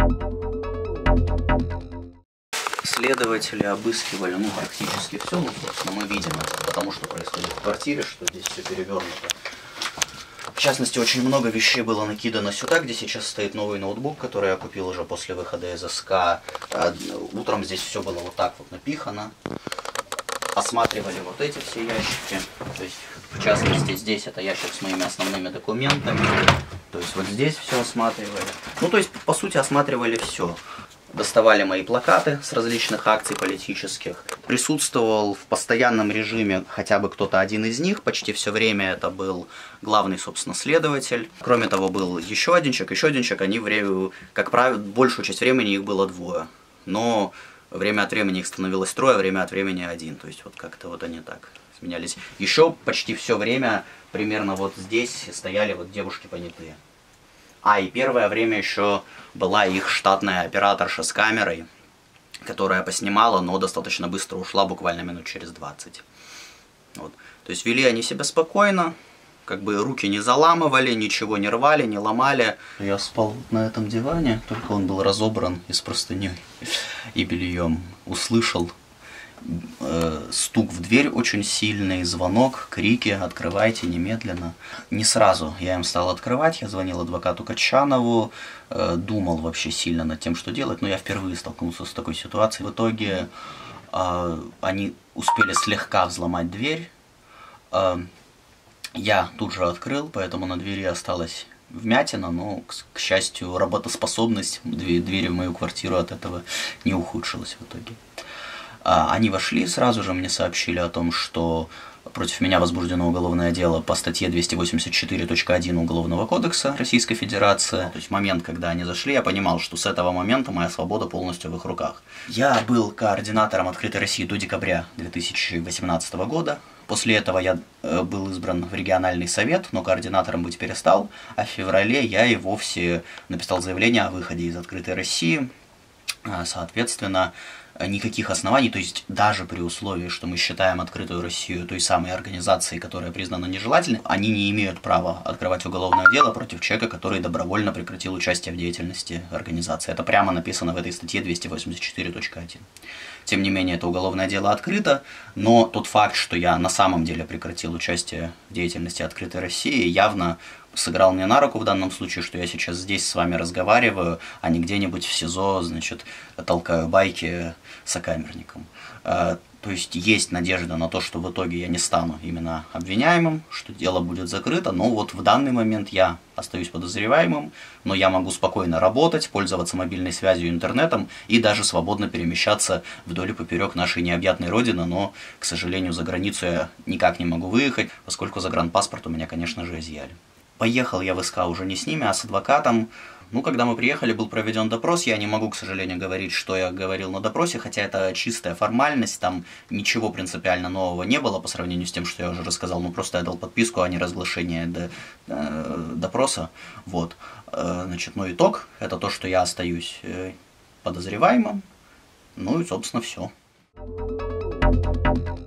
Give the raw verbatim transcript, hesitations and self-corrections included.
Следователи обыскивали, ну, практически все, ну, собственно, мы видим это, потому что происходит в квартире, что здесь все перевернуто. В частности, очень много вещей было накидано сюда, где сейчас стоит новый ноутбук, который я купил уже после выхода из СК. Утром здесь все было вот так вот напихано. Осматривали вот эти все ящики. То есть, в частности, здесь это ящик с моими основными документами. То есть, вот здесь все осматривали. Ну, то есть, по сути, осматривали все. Доставали мои плакаты с различных акций политических. Присутствовал в постоянном режиме хотя бы кто-то один из них. Почти все время это был главный, собственно, следователь. Кроме того, был еще один человек, еще один человек. Они, время, как правило, большую часть времени их было двое. Но время от времени их становилось трое, время от времени один. То есть вот как-то вот они так сменялись. Еще почти все время примерно вот здесь стояли вот девушки понятые. А, и первое время еще была их штатная операторша с камерой, которая поснимала, но достаточно быстро ушла, буквально минут через двадцать. Вот. То есть вели они себя спокойно, как бы руки не заламывали, ничего не рвали, не ломали. Я спал на этом диване, только он был разобран и с простыней и бельем. Услышал э, стук в дверь очень сильный, звонок, крики: «Открывайте немедленно». Не сразу я им стал открывать, я звонил адвокату Качанову, э, думал вообще сильно над тем, что делать, но я впервые столкнулся с такой ситуацией. В итоге э, они успели слегка взломать дверь. Э, я тут же открыл, поэтому на двери осталась вмятина, но, к, к счастью, работоспособность двери в мою квартиру от этого не ухудшилась в итоге. Они вошли, сразу же мне сообщили о том, что против меня возбуждено уголовное дело по статье двести восемьдесят четыре точка один Уголовного кодекса Российской Федерации. То есть момент, когда они зашли, я понимал, что с этого момента моя свобода полностью в их руках. Я был координатором «Открытой России» до декабря две тысячи восемнадцатого года. После этого я был избран в региональный совет, но координатором быть перестал. А в феврале я и вовсе написал заявление о выходе из «Открытой России». Соответственно, никаких оснований, то есть даже при условии, что мы считаем «Открытую Россию» той самой организацией, которая признана нежелательной, они не имеют права открывать уголовное дело против человека, который добровольно прекратил участие в деятельности организации. Это прямо написано в этой статье двести восемьдесят четыре точка один. Тем не менее, это уголовное дело открыто, но тот факт, что я на самом деле прекратил участие в деятельности «Открытой России», явно сыграл мне на руку в данном случае, что я сейчас здесь с вами разговариваю, а не где-нибудь в СИЗО, значит, толкаю байки сокамерником. То есть есть надежда на то, что в итоге я не стану именно обвиняемым, что дело будет закрыто, но вот в данный момент я остаюсь подозреваемым, но я могу спокойно работать, пользоваться мобильной связью, интернетом и даже свободно перемещаться вдоль и поперек нашей необъятной родины, но, к сожалению, за границу я никак не могу выехать, поскольку загранпаспорт у меня, конечно же, изъяли. Поехал я в СК уже не с ними, а с адвокатом. Ну, когда мы приехали, был проведен допрос. Я не могу, к сожалению, говорить, что я говорил на допросе, хотя это чистая формальность, там ничего принципиально нового не было по сравнению с тем, что я уже рассказал. Ну, просто я дал подписку о неразглашении до, э, допроса. Вот. Э, значит, ну, итог – это то, что я остаюсь э, подозреваемым. Ну и, собственно, все.